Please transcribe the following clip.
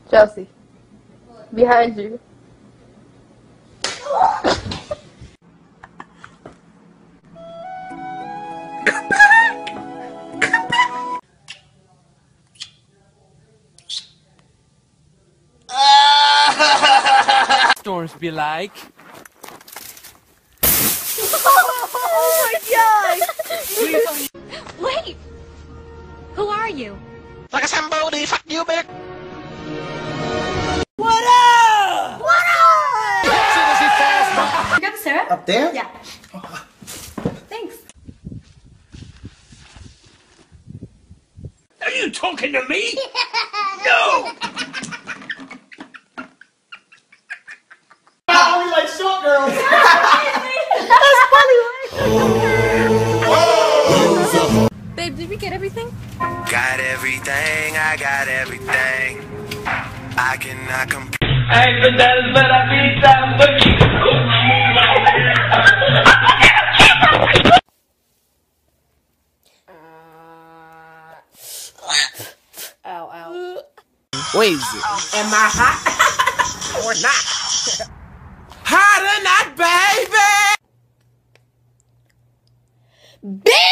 Chelsea. Behind you. Storms be like. Oh my god! Wait! Who are you? Like a somebody, fuck you, bitch! What up? What up? You got the syrup? Up there? Yeah. Thanks. Are you talking to me? No! I only like short girls! That's funny. Babe, did we get everything? Got everything, I got everything. I cannot compare. Ow, ow. What is it? Am I hot? Or not? Hot or not, baby! Bitch!